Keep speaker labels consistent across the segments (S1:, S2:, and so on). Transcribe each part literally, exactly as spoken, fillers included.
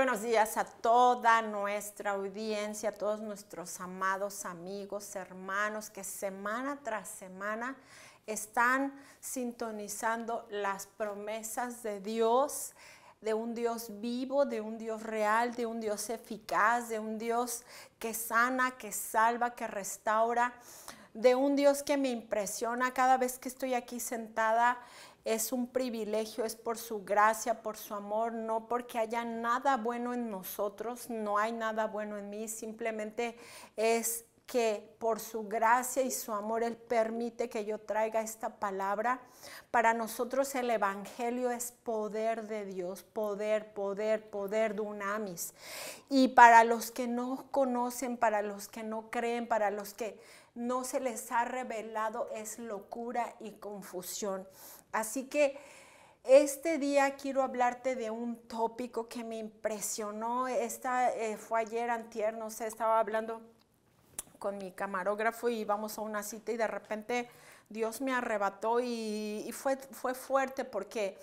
S1: buenos días a toda nuestra audiencia, a todos nuestros amados amigos, hermanos que semana tras semana están sintonizando las promesas de Dios, de un Dios vivo, de un Dios real, de un Dios eficaz, de un Dios que sana, que salva, que restaura, de un Dios que me impresiona cada vez que estoy aquí sentada. Es un privilegio, es por su gracia, por su amor, no porque haya nada bueno en nosotros, no hay nada bueno en mí, simplemente es que por su gracia y su amor Él permite que yo traiga esta palabra. Para nosotros el evangelio es poder de Dios, poder, poder, poder dunamis. Y para los que no conocen, para los que no creen, para los que no se les ha revelado, es locura y confusión. Así que este día quiero hablarte de un tópico que me impresionó. Esta eh, fue ayer, antier, no sé, estaba hablando con mi camarógrafo y íbamos a una cita y de repente Dios me arrebató y, y fue, fue fuerte porque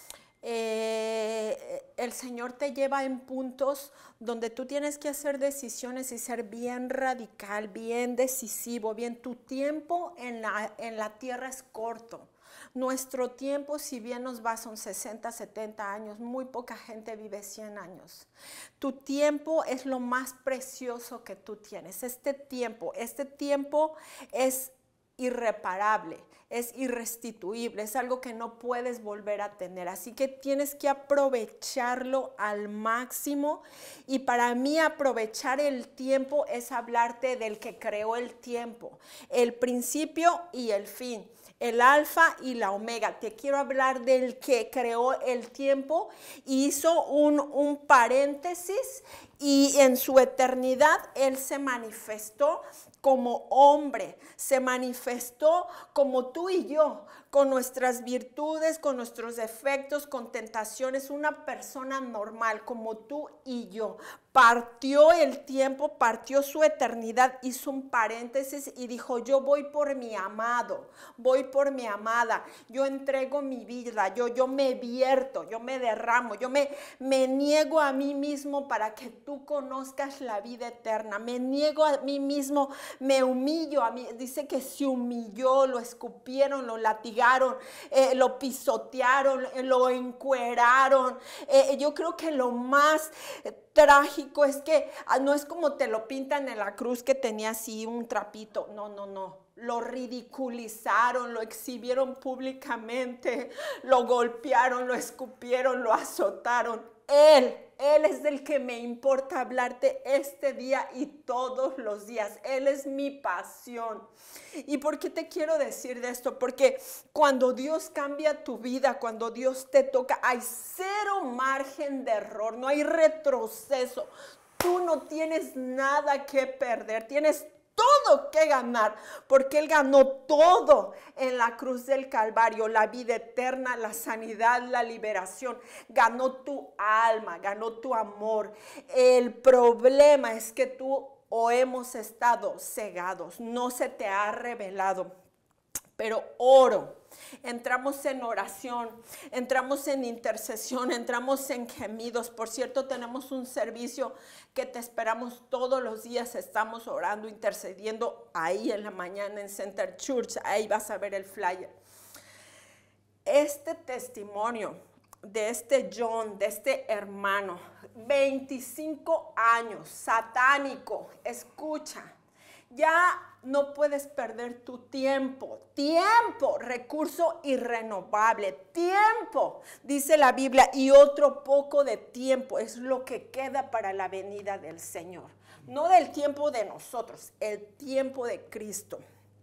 S1: eh, el Señor te lleva en puntos donde tú tienes que hacer decisiones y ser bien radical, bien decisivo, bien. Tu tiempo en la, en la tierra es corto. Nuestro tiempo, si bien nos va, son sesenta, setenta años, muy poca gente vive cien años. Tu tiempo es lo más precioso que tú tienes. Este tiempo, este tiempo es irreparable, es irrestituible, es algo que no puedes volver a tener. Así que tienes que aprovecharlo al máximo. Y para mí aprovechar el tiempo es hablarte del que creó el tiempo, el principio y el fin. El alfa y la omega. Te quiero hablar del que creó el tiempo, hizo un, un paréntesis y en su eternidad Él se manifestó como hombre, se manifestó como tú y yo, con nuestras virtudes, con nuestros defectos, con tentaciones, una persona normal como tú y yo. Partió el tiempo, partió su eternidad, hizo un paréntesis y dijo: yo voy por mi amado, voy por mi amada, yo entrego mi vida, yo, yo me vierto, yo me derramo, yo me, me niego a mí mismo para que tú conozcas la vida eterna, me niego a mí mismo, me humillo a mí. Dice que se humilló, lo escupieron, lo latigaron, eh, lo pisotearon, eh, lo encueraron. Eh, yo creo que lo más eh, trágico es que ah, no es como te lo pintan en la cruz, que tenía así un trapito. No, no, no. Lo ridiculizaron, lo exhibieron públicamente, lo golpearon, lo escupieron, lo azotaron. Él, Él es del que me importa hablarte este día y todos los días. Él es mi pasión. ¿Y por qué te quiero decir de esto? Porque cuando Dios cambia tu vida, cuando Dios te toca, hay cero margen de error, no hay retroceso. Tú no tienes nada que perder, tienes todo que ganar, porque Él ganó todo en la cruz del Calvario: la vida eterna, la sanidad, la liberación. Ganó tu alma, ganó tu amor. El problema es que tú o hemos estado cegados, no se te ha revelado. Pero oro, entramos en oración, entramos en intercesión, entramos en gemidos. Por cierto, tenemos un servicio que te esperamos todos los días. Estamos orando, intercediendo ahí en la mañana en Center Church. Ahí vas a ver el flyer. Este testimonio de este John, de este hermano, veinticinco años, satánico, escucha. Ya no puedes perder tu tiempo, tiempo, recurso irrenovable, tiempo, dice la Biblia, y otro poco de tiempo es lo que queda para la venida del Señor. No del tiempo de nosotros, el tiempo de Cristo.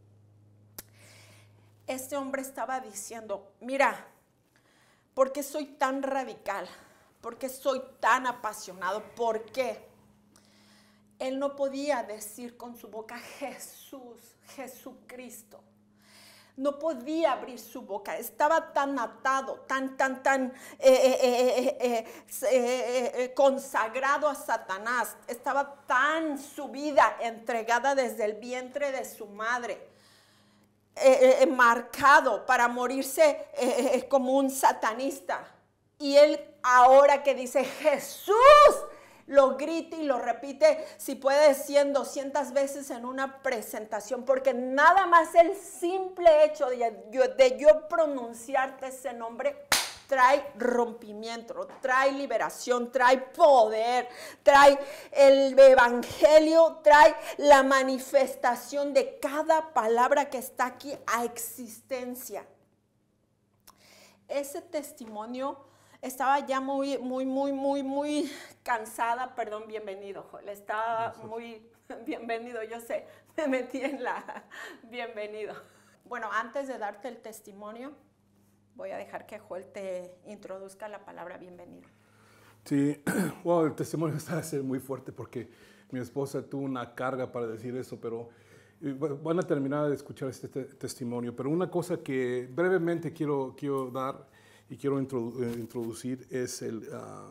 S1: Este hombre estaba diciendo: mira, ¿por qué soy tan radical? ¿Por qué soy tan apasionado? ¿Por qué? Él no podía decir con su boca Jesús, Jesucristo. No podía abrir su boca. Estaba tan atado, tan, tan, tan eh, eh, eh, eh, eh, eh, consagrado a Satanás. Estaba tan su vida entregada desde el vientre de su madre. Eh, eh, marcado para morirse eh, eh, como un satanista. Y él ahora que dice Jesús, lo grite y lo repite, si puede, cien, doscientas veces en una presentación, porque nada más el simple hecho de yo, de yo pronunciarte ese nombre trae rompimiento, trae liberación, trae poder, trae el evangelio, trae la manifestación de cada palabra que está aquí a existencia. Ese testimonio, estaba ya muy, muy, muy, muy, muy cansada, perdón, bienvenido, Joel, estaba muy, bienvenido, yo sé, me metí en la, bienvenido. Bueno, antes de darte el testimonio, voy a dejar que Joel te introduzca la palabra bienvenido.
S2: Sí, wow, el testimonio está a ser muy fuerte porque mi esposa tuvo una carga para decir eso, pero van a terminar de escuchar este te testimonio. Pero una cosa que brevemente quiero, quiero dar y quiero introdu introducir es el, uh,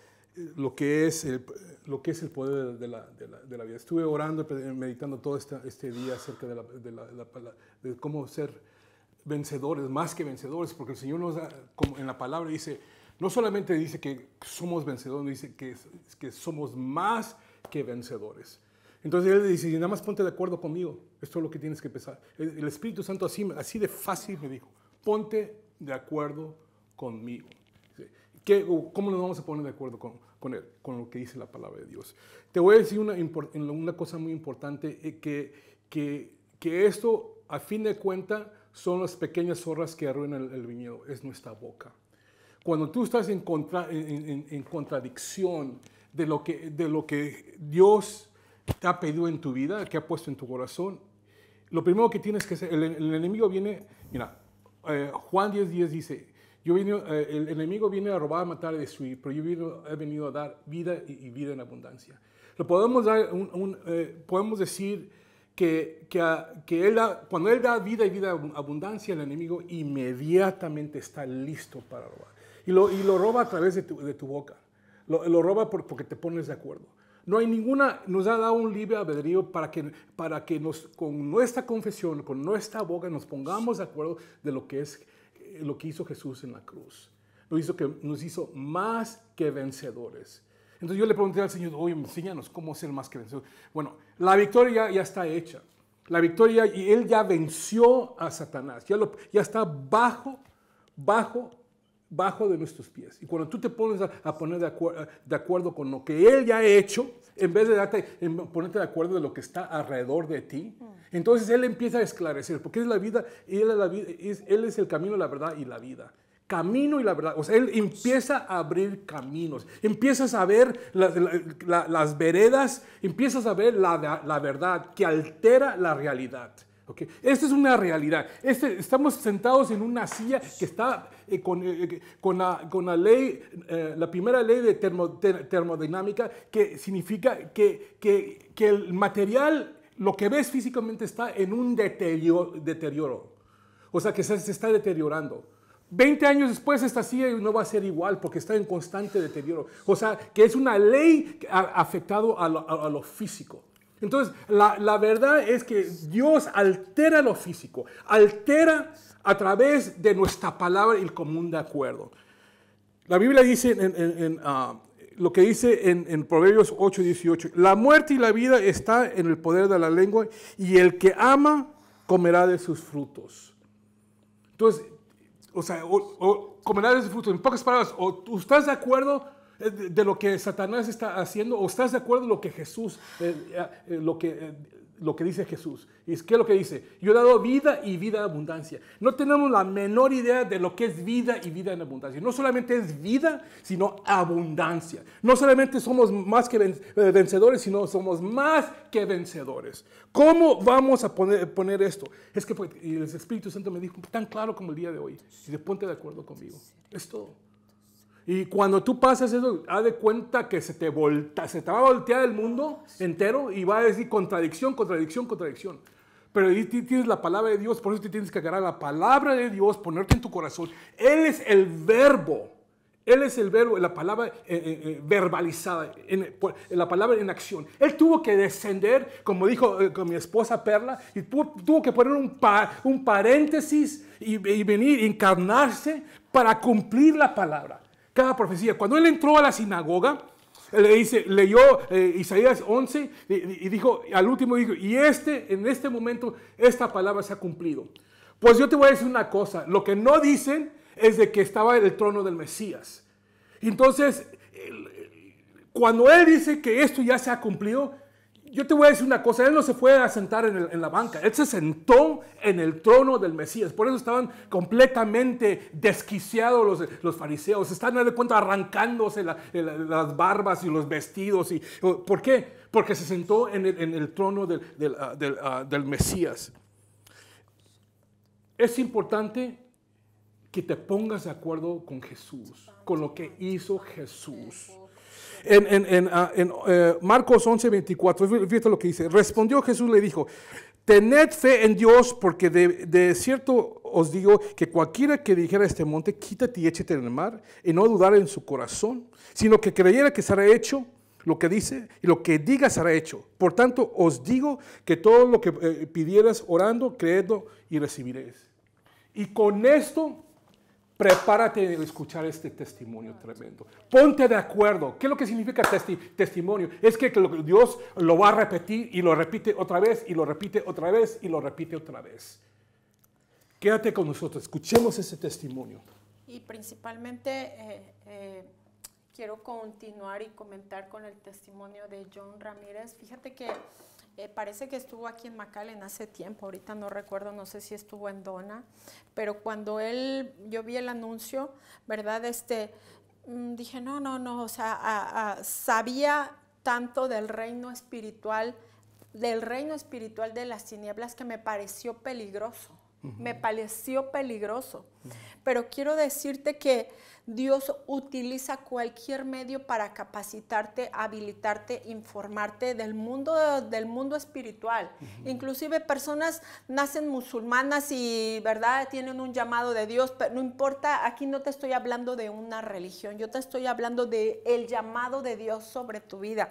S2: lo, que es el, lo que es el poder de la, de la, de la vida. Estuve orando, meditando todo este, este día acerca de, la, de, la, de, la, de cómo ser vencedores, más que vencedores, porque el Señor nos da, como en la palabra dice, no solamente dice que somos vencedores, dice que, que somos más que vencedores. Entonces Él dice, nada más ponte de acuerdo conmigo, esto es lo que tienes que pensar. El, el Espíritu Santo así, así de fácil me dijo, ponte de acuerdo conmigo. ¿Qué, ¿Cómo nos vamos a poner de acuerdo con, con Él? Con lo que dice la palabra de Dios. Te voy a decir una, una cosa muy importante, eh, que, que, que esto, a fin de cuentas, son las pequeñas zorras que arruinan el, el viñedo, es nuestra boca. Cuando tú estás en, contra, en, en, en contradicción de lo, que, de lo que Dios te ha pedido en tu vida, que ha puesto en tu corazón, lo primero que tienes que hacer, el, el enemigo viene, mira, eh, Juan diez diez dice, yo vine, eh, el enemigo viene a robar, a matar y destruir, pero yo vino, he venido a dar vida y, y vida en abundancia. Lo podemos, dar un, un, eh, podemos decir que, que, que él da, cuando Él da vida y vida en abundancia, el enemigo inmediatamente está listo para robar. Y lo, y lo roba a través de tu, de tu boca. Lo, lo roba por, porque te pones de acuerdo. No hay ninguna, nos ha dado un libre albedrío para que, para que nos, con nuestra confesión, con nuestra boca, nos pongamos de acuerdo de lo que es lo que hizo Jesús en la cruz. Nos hizo, que, nos hizo más que vencedores. Entonces yo le pregunté al Señor, oye, enséñanos cómo ser más que vencedores. Bueno, la victoria ya, ya está hecha. La victoria, y Él ya venció a Satanás. Ya, lo, ya está bajo, bajo, bajo de nuestros pies. Y cuando tú te pones a, a poner de, acuer, de acuerdo con lo que Él ya ha hecho, en vez de darte, en ponerte de acuerdo de lo que está alrededor de ti, mm. entonces Él empieza a esclarecer, porque es la vida, él es, la vida es, él es el camino, la verdad y la vida. Camino y la verdad. O sea, Él empieza a abrir caminos. Empiezas a ver la, la, la, las veredas, empiezas a ver la, la verdad que altera la realidad. Okay. Esta es una realidad. Este, estamos sentados en una silla que está eh, con, eh, con, la, con la ley, eh, la primera ley de termo, ter, termodinámica, que significa que, que, que el material, lo que ves físicamente, está en un deterioro. deterioro. O sea, que se, se está deteriorando. veinte años después esta silla no va a ser igual porque está en constante deterioro. O sea, que es una ley que ha afectado a lo, a, a lo físico. Entonces, la, la verdad es que Dios altera lo físico, altera a través de nuestra palabra y el común de acuerdo. La Biblia dice, en, en, en, uh, lo que dice en, en Proverbios ocho dieciocho, la muerte y la vida está en el poder de la lengua y el que ama comerá de sus frutos. Entonces, o sea, o, o comerá de sus frutos. En pocas palabras, o tú estás de acuerdo De, de lo que Satanás está haciendo, o estás de acuerdo en lo que Jesús, eh, eh, lo, que, eh, lo que dice Jesús. ¿Y qué es lo que dice? Yo he dado vida y vida en abundancia. No tenemos la menor idea de lo que es vida y vida en abundancia. No solamente es vida, sino abundancia. No solamente somos más que vencedores, sino somos más que vencedores. ¿Cómo vamos a poner, poner esto? Es que el Espíritu Santo me dijo tan claro como el día de hoy. Y de ponte de acuerdo conmigo. Es todo. Y cuando tú pasas eso, haz de cuenta que se te, volta, se te va a voltear el mundo entero y va a decir contradicción, contradicción, contradicción. Pero ahí tienes la palabra de Dios, por eso te tienes que agarrar la palabra de Dios, ponerte en tu corazón. Él es el verbo, Él es el verbo, la palabra eh, eh, verbalizada, en, la palabra en acción. Él tuvo que descender, como dijo eh, con mi esposa Perla, y tuvo, tuvo que poner un, pa, un paréntesis y, y venir, encarnarse para cumplir la palabra. Cada profecía. Cuando Él entró a la sinagoga, Le dice, leyó eh, Isaías once y, y dijo, al último dijo, y este, en este momento, esta palabra se ha cumplido. Pues yo te voy a decir una cosa, lo que no dicen es de que estaba en el trono del Mesías. Entonces, cuando él dice que esto ya se ha cumplido, yo te voy a decir una cosa, él no se fue a sentar en, el, en la banca, él se sentó en el trono del Mesías. Por eso estaban completamente desquiciados los, los fariseos, están de cuenta arrancándose la, la, las barbas y los vestidos. Y, ¿por qué? Porque se sentó en el, en el trono del, del, uh, del, uh, del Mesías. Es importante que te pongas de acuerdo con Jesús, con lo que hizo Jesús. En, en, en, uh, en uh, Marcos once, veinticuatro, fíjate lo que dice. Respondió Jesús, le dijo, tened fe en Dios, porque de, de cierto os digo que cualquiera que dijera a este monte, quítate y échate en el mar, y no dudar en su corazón, sino que creyera que será hecho lo que dice, y lo que diga será hecho. Por tanto, os digo que todo lo que eh, pidieras orando, creedlo y recibiréis. Y con esto, prepárate a escuchar este testimonio tremendo. Ponte de acuerdo. ¿Qué es lo que significa testi testimonio? Es que Dios lo va a repetir y lo repite otra vez y lo repite otra vez y lo repite otra vez. Quédate con nosotros, escuchemos ese testimonio.
S1: Y principalmente eh, eh, quiero continuar y comentar con el testimonio de John Ramírez. Fíjate que Eh, parece que estuvo aquí en McAllen hace tiempo, ahorita no recuerdo, no sé si estuvo en Dona, pero cuando él, yo vi el anuncio, ¿verdad? Este, mmm, dije, no, no, no, o sea, a, a, sabía tanto del reino espiritual, del reino espiritual de las tinieblas que me pareció peligroso, uh-huh. me pareció peligroso, uh-huh. Pero quiero decirte que Dios utiliza cualquier medio para capacitarte, habilitarte, informarte del mundo, del mundo espiritual. Uh-huh. Inclusive personas nacen musulmanas y, ¿verdad?, tienen un llamado de Dios, pero no importa, aquí no te estoy hablando de una religión, yo te estoy hablando del llamado de Dios sobre tu vida.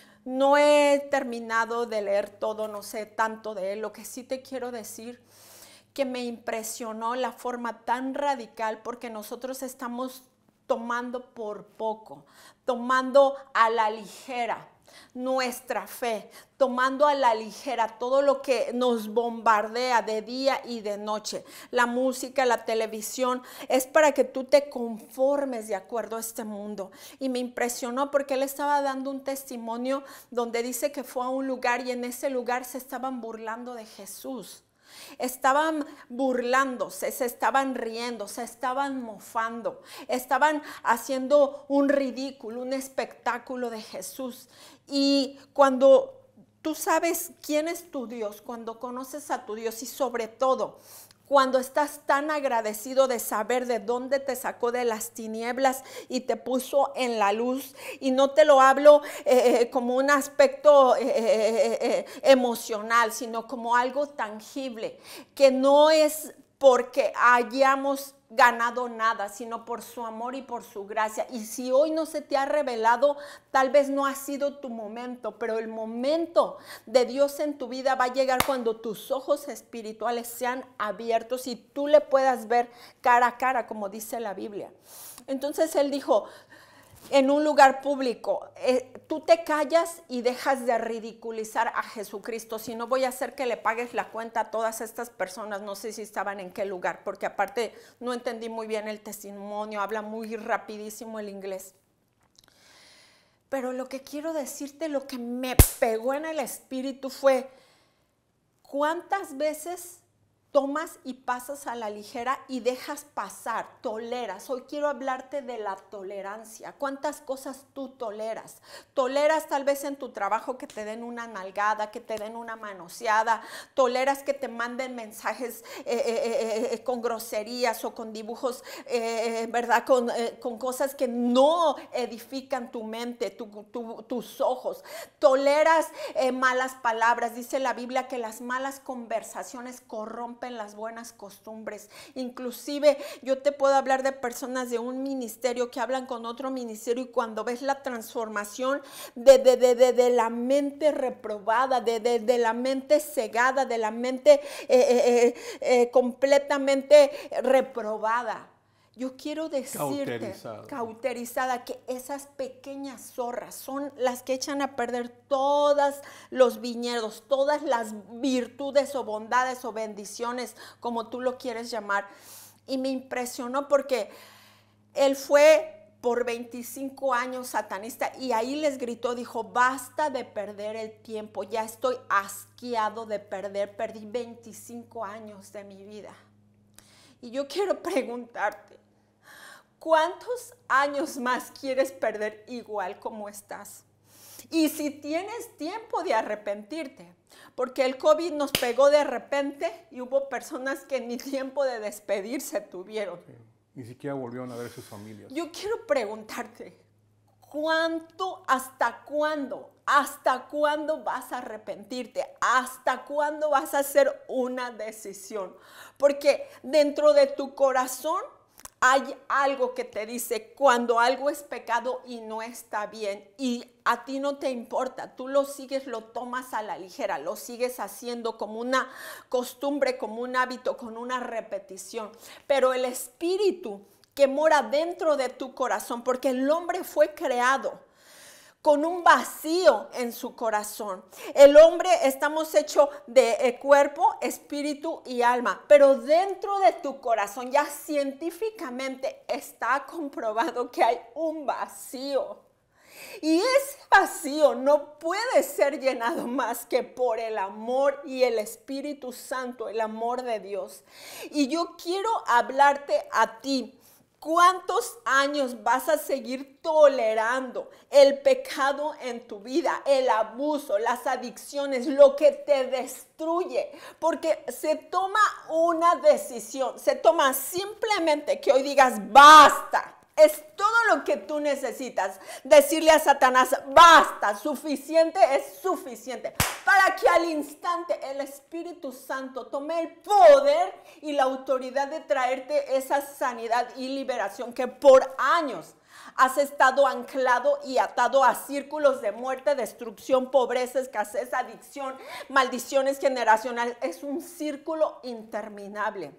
S1: No he terminado de leer todo, no sé tanto de él. Lo que sí te quiero decir que me impresionó la forma tan radical, porque nosotros estamos tomando por poco, tomando a la ligera nuestra fe, tomando a la ligera todo lo que nos bombardea de día y de noche. La música, la televisión, es para que tú te conformes de acuerdo a este mundo. Y me impresionó porque él estaba dando un testimonio donde dice que fue a un lugar y en ese lugar se estaban burlando de Jesús. Estaban burlándose, se estaban riendo, se estaban mofando, estaban haciendo un ridículo, un espectáculo de Jesús. Y cuando tú sabes quién es tu Dios, cuando conoces a tu Dios y sobre todo cuando estás tan agradecido de saber de dónde te sacó de las tinieblas y te puso en la luz, y no te lo hablo eh, como un aspecto eh, eh, eh, emocional, sino como algo tangible, que no es porque hayamos ganado nada, sino por su amor y por su gracia. Y si hoy no se te ha revelado, tal vez no ha sido tu momento, pero el momento de Dios en tu vida va a llegar cuando tus ojos espirituales sean abiertos y tú le puedas ver cara a cara, como dice la Biblia. Entonces él dijo, en un lugar público, eh, tú te callas y dejas de ridiculizar a Jesucristo, si no voy a hacer que le pagues la cuenta a todas estas personas. No sé si estaban en qué lugar, porque aparte no entendí muy bien el testimonio, habla muy rapidísimo el inglés. Pero lo que quiero decirte, lo que me pegó en el espíritu fue, ¿cuántas veces tomas y pasas a la ligera y dejas pasar, toleras? Hoy quiero hablarte de la tolerancia. ¿Cuántas cosas tú toleras? Toleras tal vez en tu trabajo que te den una nalgada, que te den una manoseada, toleras que te manden mensajes eh, eh, eh, con groserías o con dibujos, eh, ¿verdad? Con, eh, con cosas que no edifican tu mente, tu, tu, tus ojos. Toleras eh, malas palabras. Dice la Biblia que las malas conversaciones corrompen en las buenas costumbres. Inclusive yo te puedo hablar de personas de un ministerio que hablan con otro ministerio, y cuando ves la transformación de, de, de, de, de la mente reprobada, de, de, de la mente cegada, de la mente eh, eh, eh, completamente reprobada, Yo quiero decirte,
S2: Cauterizada.
S1: cauterizada, que esas pequeñas zorras son las que echan a perder todos los viñedos, todas las virtudes o bondades o bendiciones, como tú lo quieres llamar. Y me impresionó porque él fue por veinticinco años satanista y ahí les gritó, dijo, basta de perder el tiempo, ya estoy asqueado de perder, perdí veinticinco años de mi vida. Y yo quiero preguntarte, ¿cuántos años más quieres perder igual como estás? Y si tienes tiempo de arrepentirte, porque el COVID nos pegó de repente y hubo personas que ni tiempo de despedirse tuvieron.
S2: Sí, ni siquiera volvieron a ver sus familias.
S1: Yo quiero preguntarte, ¿cuánto, hasta cuándo, hasta cuándo vas a arrepentirte? ¿Hasta cuándo vas a hacer una decisión? Porque dentro de tu corazón hay algo que te dice cuando algo es pecado y no está bien y a ti no te importa, tú lo sigues, lo tomas a la ligera, lo sigues haciendo como una costumbre, como un hábito, con una repetición. Pero el espíritu que mora dentro de tu corazón, porque el hombre fue creado con un vacío en su corazón. El hombre estamos hechos de eh, cuerpo, espíritu y alma, pero dentro de tu corazón ya científicamente está comprobado que hay un vacío. Y ese vacío no puede ser llenado más que por el amor y el Espíritu Santo, el amor de Dios. Y yo quiero hablarte a ti. ¿Cuántos años vas a seguir tolerando el pecado en tu vida, el abuso, las adicciones, lo que te destruye? Porque se toma una decisión, se toma simplemente que hoy digas basta. Es todo lo que tú necesitas. Decirle a Satanás, basta, suficiente es suficiente. Para que al instante el Espíritu Santo tome el poder y la autoridad de traerte esa sanidad y liberación que por años has estado anclado y atado a círculos de muerte, destrucción, pobreza, escasez, adicción, maldiciones generacionales. Es un círculo interminable.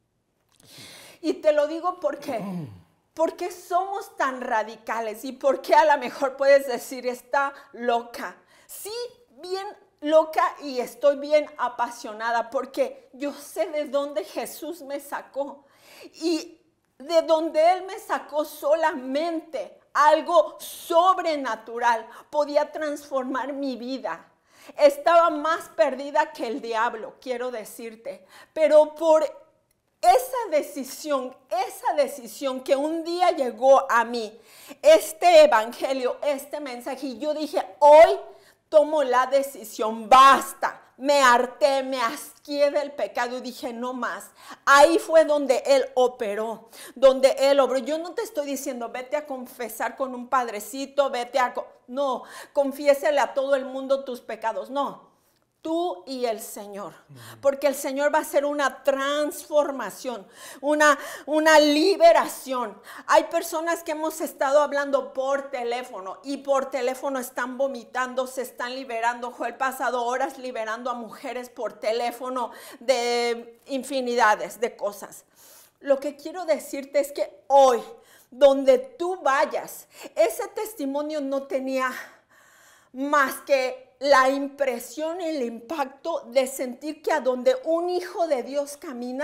S1: Y te lo digo porque... ¿Por qué somos tan radicales? ¿Y por qué a lo mejor puedes decir, está loca? Sí, bien loca y estoy bien apasionada porque yo sé de dónde Jesús me sacó. Y de donde Él me sacó solamente algo sobrenatural podía transformar mi vida. Estaba más perdida que el diablo, quiero decirte. Pero por esa decisión, esa decisión que un día llegó a mí, este evangelio, este mensaje, y yo dije, hoy tomo la decisión, basta, me harté, me asqué del pecado y dije, no más. Ahí fue donde Él operó, donde Él obró. Yo no te estoy diciendo, vete a confesar con un padrecito, vete a... No, confiésele a todo el mundo tus pecados, no. Tú y el Señor, porque el Señor va a hacer una transformación, una, una liberación. Hay personas que hemos estado hablando por teléfono y por teléfono están vomitando, se están liberando. Joel pasado horas liberando a mujeres por teléfono de infinidades de cosas. Lo que quiero decirte es que hoy, donde tú vayas, ese testimonio no tenía más que la impresión y el impacto de sentir que a donde un hijo de Dios camina,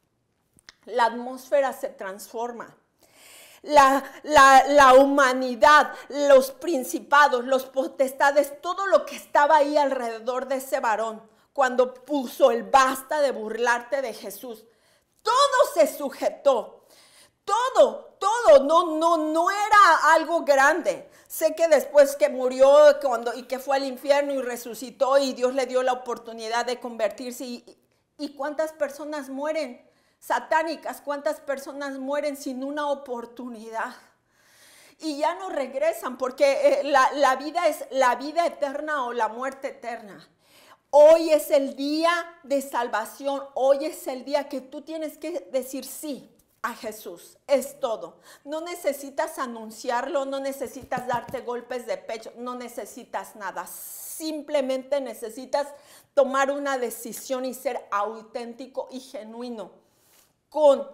S1: la atmósfera se transforma. La, la, la humanidad, los principados, los potestades, todo lo que estaba ahí alrededor de ese varón, cuando puso el basta de burlarte de Jesús, todo se sujetó. Todo, todo, no, no, no era algo grande. Sé que después que murió cuando, y que fue al infierno y resucitó y Dios le dio la oportunidad de convertirse. Y, y cuántas personas mueren satánicas, cuántas personas mueren sin una oportunidad. Y ya no regresan porque eh, la, la vida es la vida eterna o la muerte eterna. Hoy es el día de salvación, hoy es el día que tú tienes que decir sí a Jesús, es todo. No necesitas anunciarlo, no necesitas darte golpes de pecho, no necesitas nada. Simplemente necesitas tomar una decisión y ser auténtico y genuino con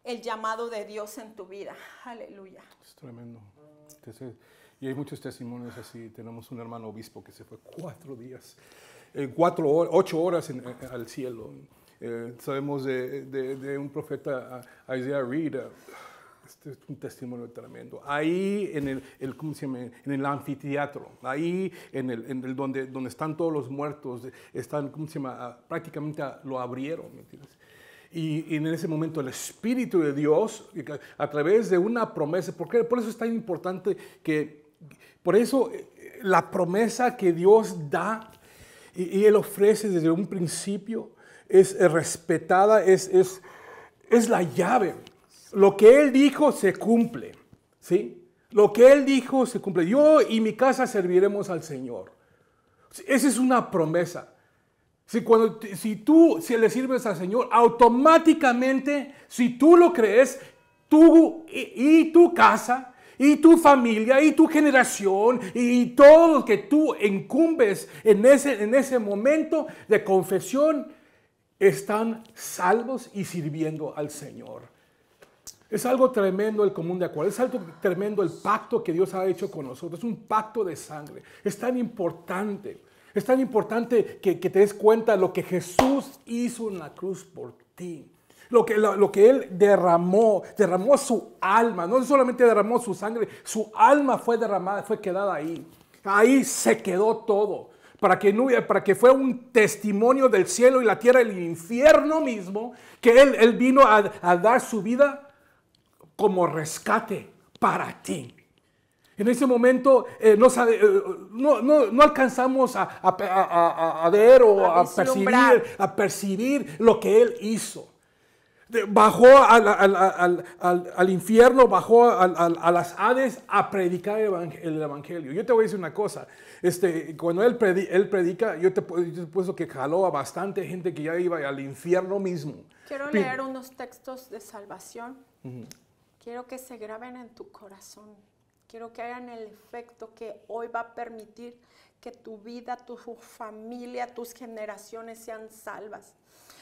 S1: el llamado de Dios en tu vida. Aleluya.
S2: Es tremendo. Entonces, y hay muchos testimonios así. Tenemos un hermano obispo que se fue cuatro días, eh, cuatro horas, ocho horas en, en, al cielo. Eh, sabemos de, de, de un profeta, uh, Isaiah Reed. Uh, este es un testimonio tremendo. Ahí en el, el, ¿cómo se llama? En el anfiteatro, ahí en el, en el donde, donde están todos los muertos, están, ¿cómo se llama? Uh, prácticamente lo abrieron, ¿me entiendes? Y, y en ese momento el Espíritu de Dios, a través de una promesa, porque por eso es tan importante que, por eso la promesa que Dios da y, y Él ofrece desde un principio es respetada, es, es, es la llave. Lo que Él dijo se cumple, ¿sí? Lo que Él dijo se cumple. Yo y mi casa serviremos al Señor. Esa es una promesa. Si, cuando, si tú si le sirves al Señor, automáticamente, si tú lo crees, tú y, y tu casa, y tu familia, y tu generación, y todo lo que tú incumbes en ese, en ese momento de confesión, están salvos y sirviendo al Señor. Es algo tremendo el común de acuerdo, es algo tremendo el pacto que Dios ha hecho con nosotros, es un pacto de sangre, es tan importante. Es tan importante que, que te des cuenta de lo que Jesús hizo en la cruz por ti. Lo que, lo, lo que Él derramó, derramó su alma. No solamente derramó su sangre, su alma fue derramada, fue quedada ahí. Ahí se quedó todo. Para que, no, para que fuera un testimonio del cielo y la tierra, el infierno mismo, que Él, él vino a, a dar su vida como rescate para ti. En ese momento eh, no, sabe, eh, no, no, no alcanzamos a, a, a, a ver o a, a, percibir, a percibir lo que Él hizo. De, bajó al, al, al, al, al infierno, bajó al, al, a las Hades a predicar el evangelio, el evangelio. Yo te voy a decir una cosa. Este, cuando él, predi, él predica, yo te, yo te puesto que jaló a bastante gente que ya iba al infierno mismo.
S1: Quiero
S2: P
S1: leer unos textos de salvación. Uh-huh. Quiero que se graben en tu corazón. Quiero que hagan el efecto que hoy va a permitir que tu vida, tu familia, tus generaciones sean salvas.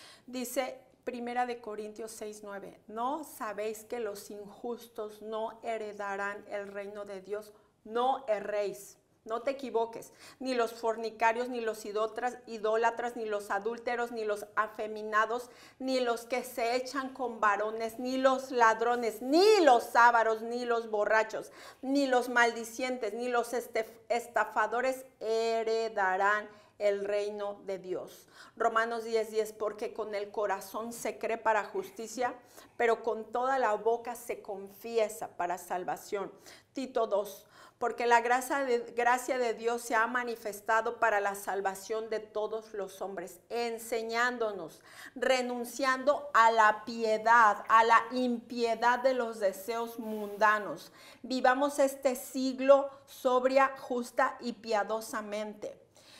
S1: Dice Primera de Corintios seis, nueve. ¿No sabéis que los injustos no heredarán el reino de Dios? No erréis. No te equivoques, ni los fornicarios, ni los idólatras, idólatras, ni los adúlteros, ni los afeminados, ni los que se echan con varones, ni los ladrones, ni los ávaros, ni los borrachos, ni los maldicientes, ni los estafadores heredarán el reino de Dios. Romanos diez, diez, porque con el corazón se cree para justicia, pero con toda la boca se confiesa para salvación. Tito dos, porque la gracia de, gracia de Dios se ha manifestado para la salvación de todos los hombres, enseñándonos, renunciando a la piedad, a la impiedad de los deseos mundanos. Vivamos este siglo sobria, justa y piadosamente.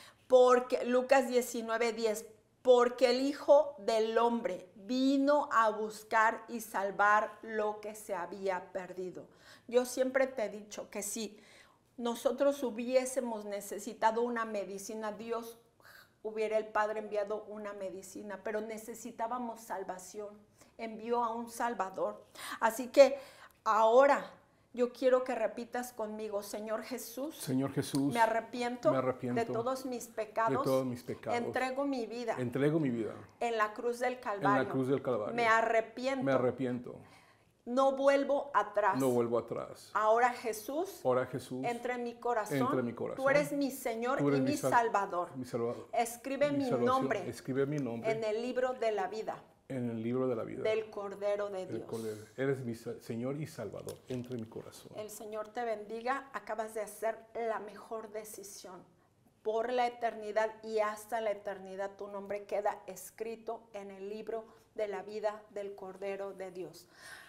S1: Porque Lucas diecinueve, diez, porque el Hijo del Hombre vino a buscar y salvar lo que se había perdido. Yo siempre te he dicho que si nosotros hubiésemos necesitado una medicina, Dios hubiera el Padre enviado una medicina, pero necesitábamos salvación, envió a un Salvador. Así que ahora yo quiero que repitas conmigo, Señor Jesús,
S2: Señor Jesús,
S1: me arrepiento,
S2: me arrepiento
S1: de todos mis pecados,
S2: de todos mis pecados,
S1: entrego mi vida,
S2: entrego mi vida
S1: en la cruz del Calvario,
S2: en la cruz del Calvario,
S1: me arrepiento,
S2: me arrepiento,
S1: no vuelvo atrás,
S2: no vuelvo atrás.
S1: Ahora Jesús,
S2: ahora Jesús,
S1: entre en mi corazón,
S2: entre mi corazón,
S1: tú eres mi Señor y mi, mi sal Salvador.
S2: Mi Salvador.
S1: Escribe mi,
S2: mi
S1: nombre,
S2: escribe mi nombre
S1: en el libro de la vida.
S2: En el libro de la vida
S1: del Cordero de Dios.
S2: Cordero. Eres mi Señor y Salvador, entre mi corazón.
S1: El Señor te bendiga. Acabas de hacer la mejor decisión. Por la eternidad y hasta la eternidad tu nombre queda escrito en el libro de la vida del Cordero de Dios.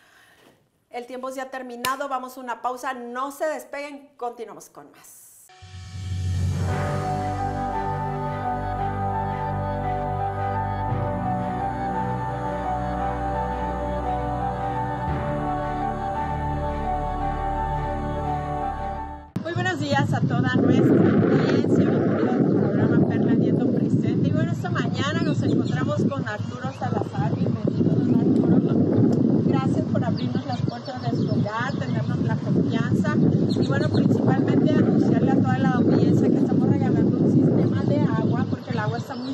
S1: El tiempo ya ha terminado. Vamos a una pausa. No se despeguen. Continuamos con más. A toda nuestra audiencia, bienvenidos a su programa Perla Nieto Presente. Y bueno, esta mañana nos encontramos con Arturo Salazar. Bienvenido, don Arturo. Gracias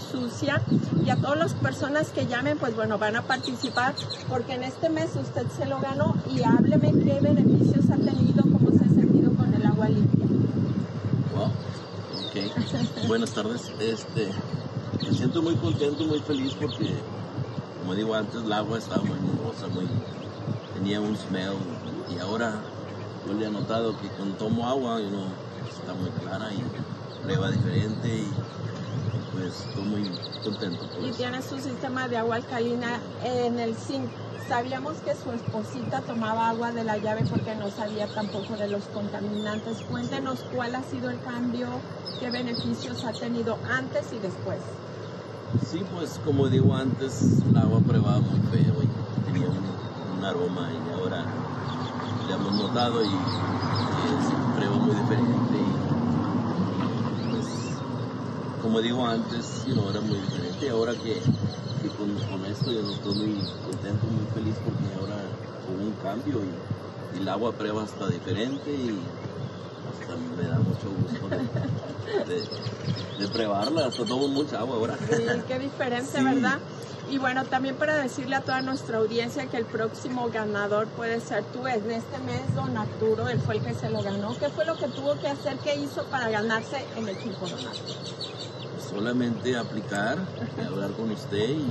S1: sucia. Y a todas las personas que llamen, pues bueno, van a participar porque en este mes usted se lo ganó. Y hábleme qué beneficios ha tenido, cómo se ha sentido con el agua limpia.
S3: Wow, ok. Buenas tardes. Este, me siento muy contento, muy feliz porque, como digo antes, el agua estaba muy mugrosa, muy, tenía un smell. Y ahora yo le he notado que cuando tomo agua, you know, está muy clara y prueba diferente y pues estoy muy contento por
S1: Y
S3: eso.
S1: tiene su sistema de agua alcalina en el zinc. Sabíamos que su esposita tomaba agua de la llave porque no sabía tampoco de los contaminantes. Cuéntenos cuál ha sido el cambio, qué beneficios ha tenido antes y después.
S3: Sí, pues como digo antes, el agua pruebaba muy feo y tenía un, un aroma y ahora ya hemos notado y, y se prueba muy diferente y pues como digo antes, you know, era muy diferente y ahora que, que con, con esto yo no estoy muy contento, muy feliz porque ahora hubo un cambio y, y el agua prueba hasta diferente y hasta me da mucho gusto de, de, de probarla, hasta tomo mucha agua ahora.
S1: Sí, qué diferente,
S3: Sí.
S1: ¿verdad? Y bueno, también para decirle a toda nuestra audiencia que el próximo ganador puede ser tú. En este mes, don Arturo, él fue el que se lo ganó. ¿Qué fue lo que tuvo que hacer? ¿Qué hizo para ganarse el equipo, don Arturo?
S3: Solamente aplicar, y hablar con usted y,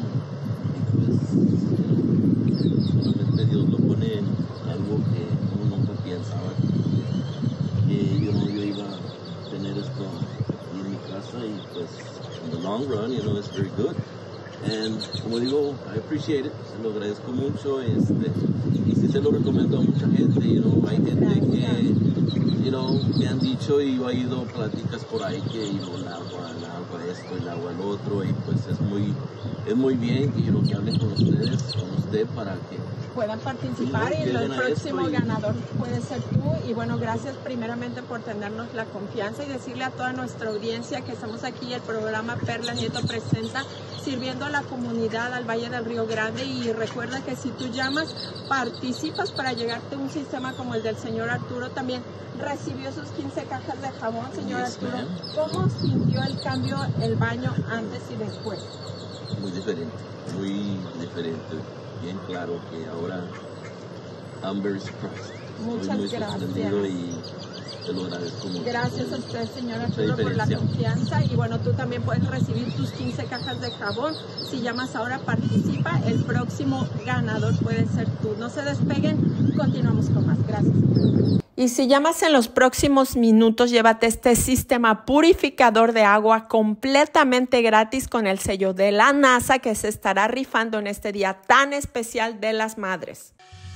S3: y pues solamente Dios lo pone en algo que uno nunca pensaba que, que yo, no, yo iba a tener esto aquí en mi casa y pues in the long run, you know, it's very good. And como digo, I appreciate it, se lo agradezco mucho, este, y sí se lo recomiendo a mucha gente, you know, hay gente que, you know, me han dicho y yo he ido a pláticas por ahí que, you know, el agua, el agua esto, el agua el otro, y pues es muy, es muy bien que, you know, que hablen con ustedes, con usted para que
S1: puedan participar
S3: Sí,
S1: y el
S3: lleguen a
S1: próximo
S3: esto y-
S1: ganador puede ser tú. Y bueno, gracias primeramente por tenernos la confianza y decirle a toda nuestra audiencia que estamos aquí, el programa Perla Nieto presenta, sirviendo a la comunidad, al Valle del Río Grande. Y recuerda que si tú llamas, participas para llegarte a un sistema como el del señor Arturo. También recibió sus quince cajas de jabón, señor
S3: Yes,
S1: Arturo.
S3: ma'am.
S1: ¿Cómo sintió el cambio, el baño antes y después?
S3: muy diferente, muy diferente, bien claro que ahora I'm very surprised.
S1: Muchas
S3: Estoy muy
S1: gracias.
S3: sorprendido y te lo agradezco mucho.
S1: Gracias a usted, señor
S3: Mucha
S1: Arturo, por la
S3: diferencia.
S1: confianza. Y bueno, tú también puedes recibir tus quince cajas de jabón. Si llamas ahora, participa. El próximo ganador puede ser tú. No se despeguen. Continuamos con más. Gracias. Y si llamas en los próximos minutos, llévate este sistema purificador de agua completamente gratis con el sello de la NASA que se estará rifando en este día tan especial de las madres.